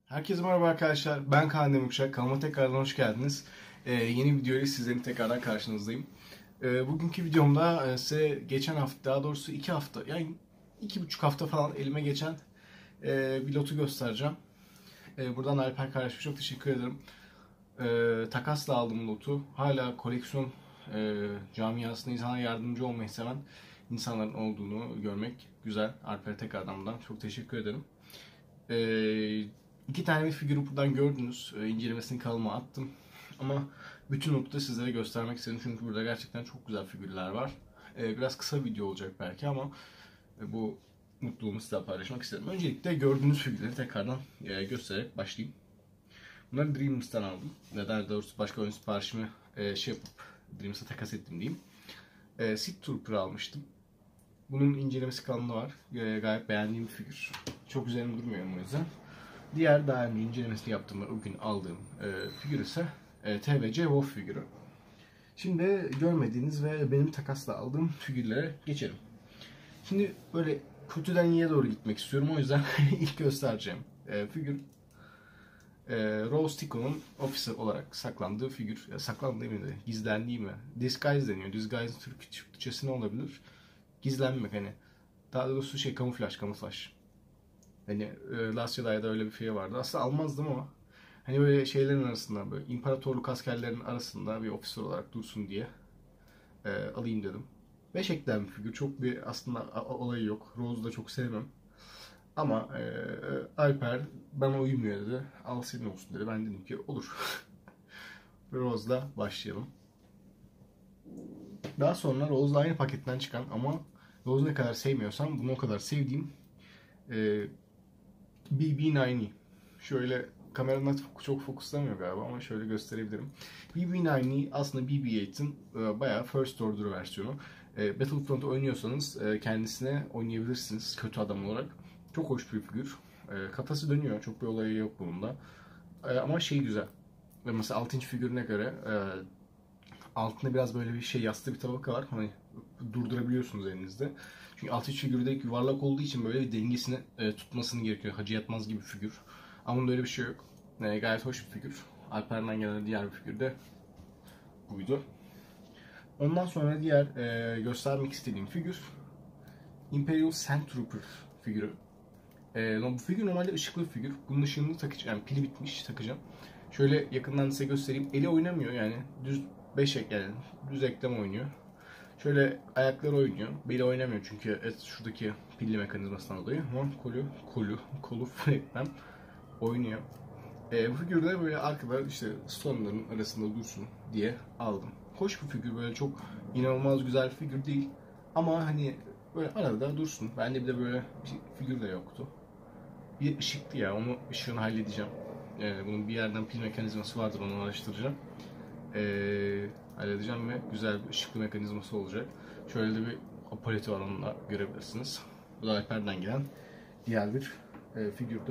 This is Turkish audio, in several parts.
Herkese merhaba arkadaşlar. Ben Kaan Demirkuşak. Kanalıma tekrardan hoş geldiniz. Yeni bir videoyla sizlerin tekrardan karşınızdayım. Bugünkü videomda size geçen hafta, daha doğrusu 2 hafta, yani 2,5 hafta falan elime geçen bir lotu göstereceğim. Buradan Alper kardeşime çok teşekkür ederim. Takasla aldım lotu. Hala koleksiyon camiasında insana yardımcı olmayı seven insanların olduğunu görmek güzel. Alper'e tekrardan buradan çok teşekkür ederim. İki tane bir figürü buradan gördünüz. İncelemesini kanalıma attım. Ama bütün notu da sizlere göstermek istedim. Çünkü burada gerçekten çok güzel figürler var. Biraz kısa video olacak belki ama bu mutluluğumu sizinle paylaşmak istedim. Öncelikle gördüğünüz figürleri tekrardan göstererek başlayayım. Bunları Dreams'tan aldım. Neden doğrusu başka oyun siparişimi yapıp Dreams'a takas ettim diyeyim. Sith Trooper almıştım. Bunun incelemesi kanalında var. Gayet beğendiğim bir figür. Çok üzerinde durmuyorum o yüzden. Diğer daha önce incelemesini yaptığım ve o gün aldığım figür ise TVC Wolf figürü. Şimdi görmediğiniz ve benim takasla aldığım figürlere geçelim. Şimdi böyle kötüden iyiye doğru gitmek istiyorum. O yüzden ilk göstereceğim figür Rose Tico'nun Officer olarak saklandığı figür. Ya, saklandığı mı de, gizlendiği mi? Disguise deniyor. Disguise Türkçesi ne olabilir? Gizlenmek hani. Daha doğrusu kamuflaj. Hani Last Jedi'da öyle bir şey vardı. Aslında almazdım ama hani böyle şeylerin arasında, böyle imparatorluk askerlerinin arasında bir ofisör olarak dursun diye alayım dedim. 5 eklem bir figür. Çok bir aslında olayı yok. Rose'u da çok sevmem. Ama Alper bana uymuyor dedi. Al senin olsun dedi. Ben dedim ki olur. Rose'la başlayalım. Daha sonra Rose'la aynı paketten çıkan ama Rose'u ne kadar sevmiyorsam bunu o kadar sevdiğim BB-9. Şöyle kameradan çok fokuslamıyor galiba ama şöyle gösterebilirim. BB-9 aslında BB-8'in bayağı First Order versiyonu. Battlefront oynuyorsanız kendisine oynayabilirsiniz kötü adam olarak. Çok hoş bir figür. Kafası dönüyor. Çok bir olayı yok bunun da. Ama şey güzel. Mesela 6. figürüne göre altında biraz böyle bir şey yassı bir tabaka var. Hani durdurabiliyorsunuz elinizde. Çünkü alt iç figürde yuvarlak olduğu için böyle bir dengesini tutmasını gerekiyor. Hacı Yatmaz gibi bir figür. Ama bunda öyle bir şey yok. Gayet hoş bir figür. Alper'den gelen diğer bir figür de buydu. Ondan sonra diğer göstermek istediğim figür Imperial Sand Trooper figürü. Bu figür normalde ışıklı bir figür. Bunun ışığını takacağım. Yani pili bitmiş, takacağım. Şöyle yakından size göstereyim. Eli oynamıyor yani. Düz 5 yani düz eklem oynuyor. Şöyle ayakları oynuyor. Beli oynamıyor çünkü şuradaki pilli mekanizmasından dolayı. Ama kolu full eklem oynuyor. Bu figür de böyle arkada işte stone'ların arasında dursun diye aldım. Hoş bir figür, böyle çok inanılmaz güzel bir figür değil. Ama hani böyle arada dursun. Bende bir de böyle bir figür de yoktu. Bir ışıktı ya, onu ışığını halledeceğim. Bunun bir yerden pil mekanizması vardır, onu araştıracağım. Halledeceğim ve güzel bir ışıklı mekanizması olacak. Şöyle de bir apaleti var, onu da görebilirsiniz. Bu da Alper'den gelen diğer bir figürdü.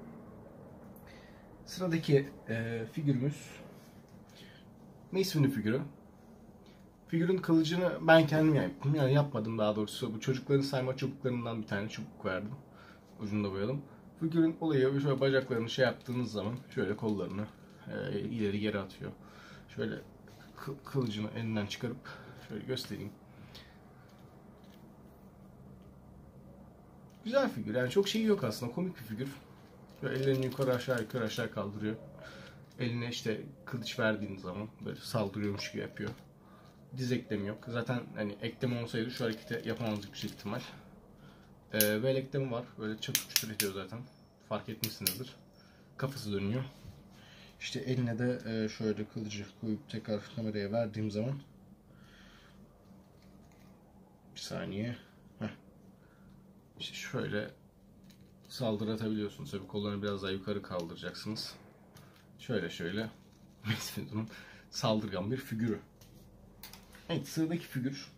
Sıradaki figürümüz Mace Windu figürü. Figürün kılıcını ben kendim yaptım. Yani yapmadım daha doğrusu. Bu çocukların sayma çubuklarından bir tane çubuk verdim. Ucunu da boyadım. Figürün olayı şöyle bacaklarını yaptığınız zaman şöyle kollarını ileri geri atıyor. Şöyle kılıcını elinden çıkarıp şöyle göstereyim. Güzel figür. Yani çok şey yok aslında. Komik bir figür. Böyle ellerini yukarı aşağı kaldırıyor. Eline işte kılıç verdiğiniz zaman böyle saldırıyormuş gibi yapıyor. Diz eklemi yok. Zaten hani eklem olsaydı şu hareketi yapamazdık bir ihtimal. Ve eklemi var. Böyle çatır çutur ediyor zaten. Fark etmişsinizdir. Kafası dönüyor. İşte eline de şöyle kılıcı koyup tekrar kameraya verdiğim zaman bir saniye. İşte şöyle saldırı atabiliyorsunuz. Tabii kollarını biraz daha yukarı kaldıracaksınız. Şöyle Mace Windu'nun saldırgan bir figürü. Evet, sıradaki figür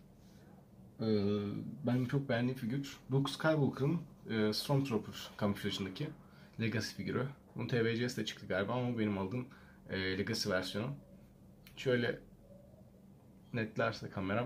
ben çok beğendiğim figür Luke Skywalker'ın Stormtrooper kamuflajındaki Legacy figürü. Bunun TVC'si de çıktı galiba ama benim aldığım Legacy versiyonu. Şöyle netlerse kameram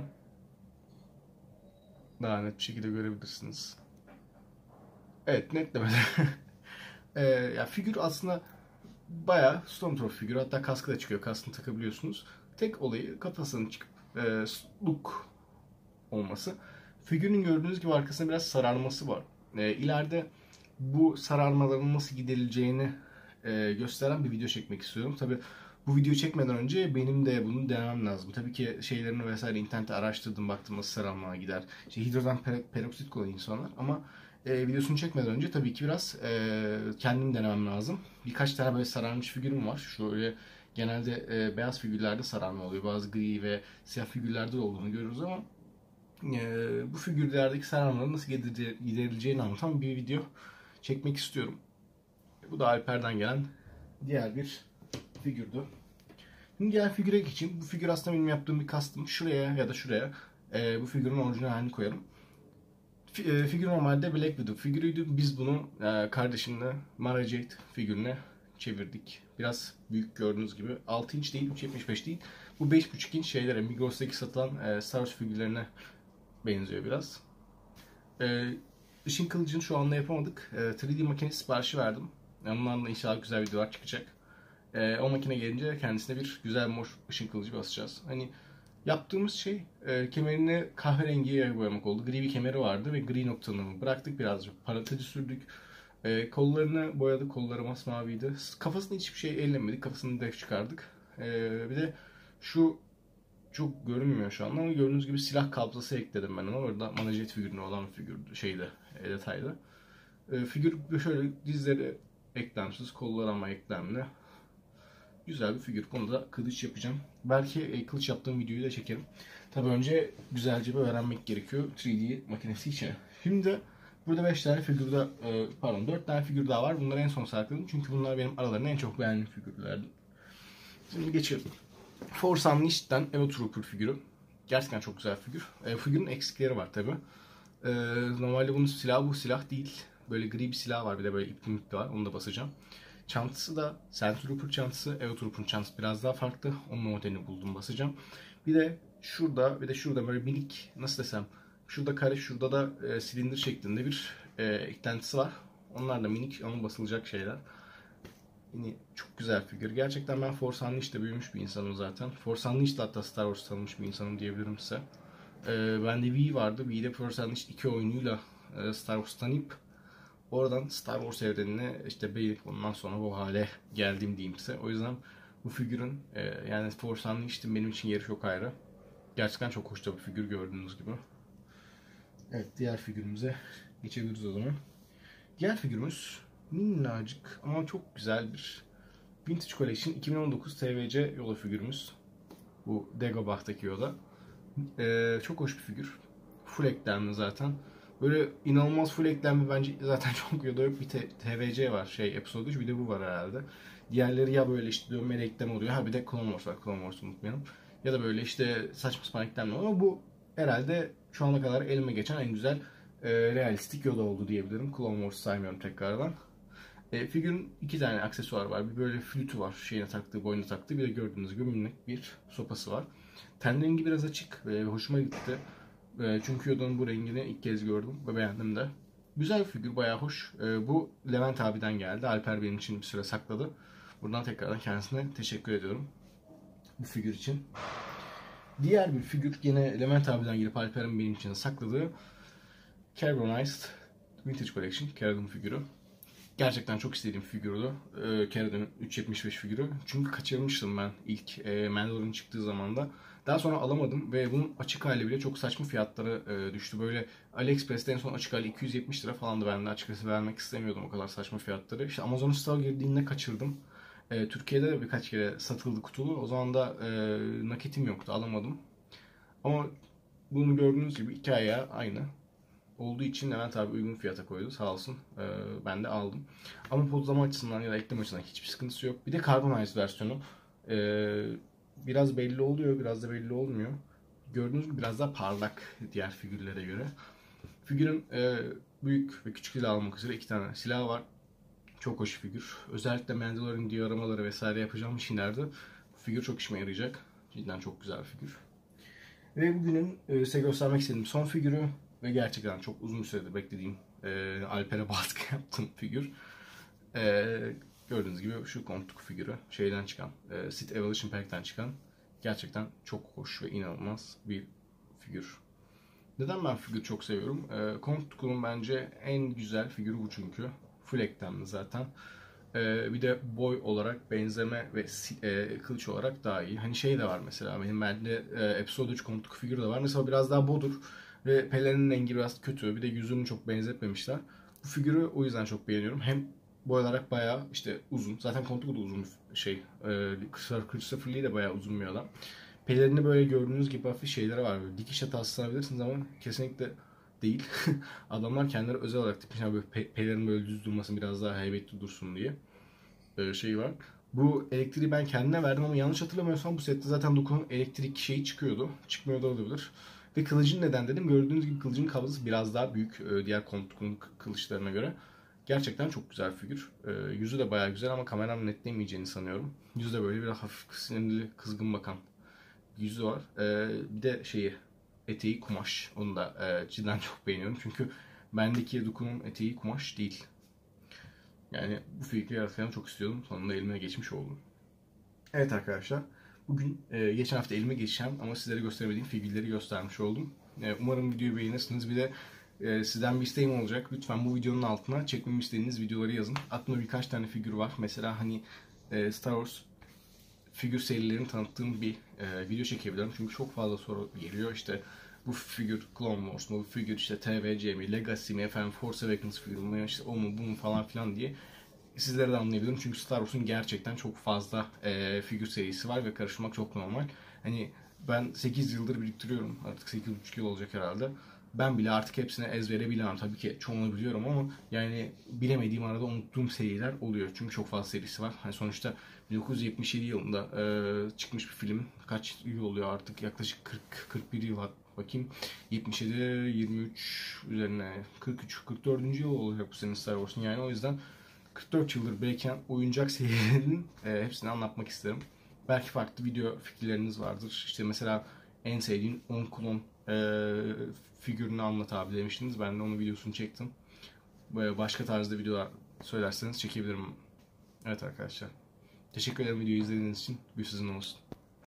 daha net bir şekilde görebilirsiniz. Evet, netlemede Ya figür aslında bayağı Stormtrooper figürü. Hatta kaskı da çıkıyor. Kaskını takabiliyorsunuz. Tek olayı kafasının çıkıp look olması. Figürün gördüğünüz gibi arkasında biraz sararması var. İleride bu sararmaların nasıl giderileceğini gösteren bir video çekmek istiyorum. Tabi bu videoyu çekmeden önce benim de bunu denemem lazım. Tabii ki şeylerini vesaire internette araştırdım, baktım nasıl sararmaya gider. İşte hidrojen peroksit kullanıyor insanlar ama videosunu çekmeden önce tabii ki biraz kendim denemem lazım. Birkaç tane böyle sararmış figürüm var. Şöyle genelde beyaz figürlerde sararma oluyor. Bazı gri ve siyah figürlerde de olduğunu görürüz ama bu figürlerdeki sararmaların nasıl giderileceğini anlatan bir video çekmek istiyorum. Bu da Alper'den gelen diğer bir figürdü. Şimdi diğer figüre geçeyim. Bu figür aslında benim yaptığım bir custom. Şuraya ya da şuraya bu figürün orijinal halini koyalım. Figür normalde Black Widow figürüydü. Biz bunu kardeşimle Mara Jade figürüne çevirdik. Biraz büyük gördüğünüz gibi. 6 inç değil, 3.75 değil. Bu 5.5 inç şeylere, Migros'taki satılan Star Wars figürlerine benziyor biraz. Işın kılıcını şu anda yapamadık. 3D makinesi siparişi verdim. Onlarla inşallah güzel videolar çıkacak. O makine gelince kendisine bir güzel mor ışın kılıcı basacağız. Hani yaptığımız şey kemerini kahverengiye boyamak oldu. Gri bir kemeri vardı ve gri noktalarını bıraktık, birazcık parlatacı sürdük. Kollarını boyadık, kolları masmaviydi. Kafasını hiçbir şey ellemedik, kafasını direkt çıkardık. Bir de şu çok görünmüyor şu anda ama gördüğünüz gibi silah kabzası ekledim ben ona. Orada Manajet figürüne olan figür şeyde detaylı. Figür şöyle dizleri eklemsiz, kollar ama eklemli. Güzel bir figür. Bunu da kılıç yapacağım. Belki kılıç yaptığım videoyu da çekerim. Tabi önce güzelce bir öğrenmek gerekiyor 3D makinesi için. Şimdi burada 5 tane figür daha, pardon 4 tane figür daha var. Bunları en son sakladım. Çünkü bunlar benim aralarında en çok beğendiğim figürlerdi. Şimdi geçelim. Force Unleashed'den Evo Trooper figürü. Gerçekten çok güzel figür. Figürün eksikleri var tabi. Normalde bunun silahı bu silah değil. Böyle gri bir silah var, bir de böyle ipli var. Onu da basacağım. Çantası da Sandtrooper çantası. Evo Trooper'ın çantası biraz daha farklı. Onun modelini buldum, basacağım. Bir de şurada böyle minik, nasıl desem, şurada kare, şurada da silindir şeklinde bir eklentisi var. Onlar da minik ama basılacak şeyler. Yine çok güzel figür. Gerçekten ben Force Unleashed'de büyümüş bir insanım zaten. Force Unleashed'de hatta Star Wars tanımış bir insanım diyebilirim size. Bende Wii vardı. Wii'de Force Unleashed 2 oyunuyla Star Wars tanıyıp oradan Star Wars evrenine işte beğenip ondan sonra bu hale geldim diyeyim size. O yüzden bu figürün yani Force Unleashed'in benim için yeri çok ayrı. Gerçekten çok hoş da bir figür, gördüğünüz gibi. Evet, diğer figürümüze geçebiliriz o zaman. Diğer figürümüz minnacık ama çok güzel bir Vintage Collection 2019 TVC Yoda figürümüz. Bu Dagobah'taki Yoda. Çok hoş bir figür. Full eklemli zaten. Böyle inanılmaz full eklemli bence zaten çok Yoda yok. Bir TVC var, Episode 3, bir de bu var herhalde. Diğerleri ya böyle işte dönmeli eklem oluyor. Ha bir de Clone Wars var. Clone Wars'u unutmayalım. Ya da böyle işte saçma sapan eklemli ama bu herhalde şu ana kadar elime geçen en güzel realistik Yoda oldu diyebilirim. Clone Wars saymıyorum tekrardan. Figürün 2 tane aksesuar var. Bir böyle flütü var, şeyine taktığı, boynuna taktığı. Bir de gördüğünüz gibi minik bir sopası var. Ten rengi biraz açık ve hoşuma gitti. Çünkü Yoda'nın bu rengini ilk kez gördüm ve beğendim de. Güzel bir figür, bayağı hoş. Bu Levent abiden geldi. Alper benim için bir süre sakladı. Buradan tekrardan kendisine teşekkür ediyorum bu figür için. Diğer bir figür yine Levent abiden gelip Alper'in benim için sakladığı Carbonized Vintage Collection Carradon figürü. Gerçekten çok istediğim figürdü. Carradon'un 3.75 figürü. Çünkü kaçırmıştım ben ilk Mandalorian çıktığı zaman da. Daha sonra alamadım ve bunun açık hali bile çok saçma fiyatlara düştü. Böyle AliExpress'te en son açık hali 270 lira falandı. Ben de açıkçası vermek istemiyordum o kadar saçma fiyatları. İşte Amazon Store girdiğinde kaçırdım. Türkiye'de de birkaç kere satıldı kutulu. O zaman da nakitim yoktu, alamadım. Ama bunu gördüğünüz gibi iki ayağı aynı olduğu için Levent abi uygun fiyata koydu, sağ olsun. Ben de aldım. Ama pozlama açısından ya da eklem açısından hiçbir sıkıntısı yok. Bir de Carbonized versiyonu. Biraz belli oluyor, biraz da belli olmuyor. Gördüğünüz gibi biraz daha parlak diğer figürlere göre. Figürün büyük ve küçük silah almak üzere 2 tane silah var. Çok hoş figür. Özellikle Mandalorian diyoramaları vesaire yapacağım işlerde bu figür çok işime yarayacak. Cidden çok güzel bir figür. Ve bugünün size göstermek istediğim son figürü ve gerçekten çok uzun süredir beklediğim Alper'e baskı yaptığım figür. Gördüğünüz gibi şu Count figürü şeyden çıkan, Sith Evolution Pack'ten çıkan gerçekten çok hoş ve inanılmaz bir figür. Neden ben figür çok seviyorum? Count Dooku'nun bence en güzel figürü bu çünkü. Full eklemli zaten. Bir de boy olarak benzeme ve kılıç olarak daha iyi. Hani şey de var mesela benim bende Episode 3 Count Dooku figürü de var. Mesela biraz daha bodur ve pelerinin rengi biraz kötü. Bir de yüzünü çok benzetmemişler. Bu figürü o yüzden çok beğeniyorum. Hem boy olarak bayağı işte uzun. Zaten Count Dooku da uzun bir şey. Christopher Lee de bayağı uzun bir adam. Pelerini böyle gördüğünüz gibi hafif şeyleri var. Böyle dikiş hatası sanabilirsiniz ama kesinlikle değil. Adamlar kendileri özel olarak dikmişler böyle pelerin böyle düz durması biraz daha heybetli dursun diye. Şey var. Bu elektriği ben kendine verdim ama yanlış hatırlamıyorsam bu sette zaten Dooku'nun elektrik şeyi çıkıyordu. Çıkmıyor da olabilir. Ve kılıcın neden dedim. Gördüğünüz gibi kılıcın kabzası biraz daha büyük diğer Dooku'nun kılıçlarına göre. Gerçekten çok güzel figür. Yüzü de bayağı güzel ama kameram netleyemeyeceğini sanıyorum. Yüzü de böyle biraz hafif sinirli, kızgın bakan yüzü var. Bir de şeyi eteği kumaş. Onu da cidden çok beğeniyorum. Çünkü bendeki Dooku'nun eteği kumaş değil. Yani bu figürü yaratmayı çok istiyordum. Sonunda elime geçmiş oldum. Evet arkadaşlar. Bugün geçen hafta elime geçen ama sizlere gösteremediğim figürleri göstermiş oldum. Umarım videoyu beğenirsiniz. Bir de sizden bir isteğim olacak. Lütfen bu videonun altına çekmemi istediğiniz videoları yazın. Aklımda birkaç tane figür var. Mesela hani Star Wars figür serilerini tanıttığım bir video çekebilirim. Çünkü çok fazla soru geliyor. İşte bu figür Clone Wars mu, bu figür işte TVC mi, Legacy mi, efendim Force Awakens figürü mü, işte o mu, bu mu falan filan diye sizlere de anlayabilirim. Çünkü Star Wars'un gerçekten çok fazla figür serisi var ve karıştırmak çok normal. Hani ben 8 yıldır biriktiriyorum. Artık 8,5 yıl olacak herhalde. Ben bile artık hepsini ezbere bilemem. Tabii ki çoğunu biliyorum ama yani bilemediğim arada unuttuğum seriler oluyor. Çünkü çok fazla serisi var. Hani sonuçta 1977 yılında çıkmış bir film. Kaç yıl oluyor artık? Yaklaşık 40-41 yıl bakayım. 77, 23 üzerine 43, 44. yıl olacak bu senin Star Wars'un. Yani o yüzden 44 yıldır biriken oyuncak serilerinin hepsini anlatmak isterim. Belki farklı video fikirleriniz vardır. İşte mesela en sevdiğin 10 klon figürünü anlat abi demiştiniz. Ben de onun videosunu çektim. Böyle başka tarzda videolar söylerseniz çekebilirim. Evet arkadaşlar. Teşekkür ederim videoyu izlediğiniz için. Bir sizin olsun.